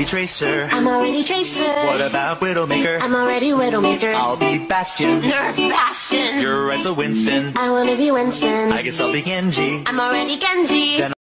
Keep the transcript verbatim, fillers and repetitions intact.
already Tracer. I'm already Tracer. What about Widowmaker? I'm already Widowmaker. I'll be Bastion. Nerf Bastion. You're right, so Winston. I wanna be Winston. I guess I'll be Genji. I'm already Genji. Then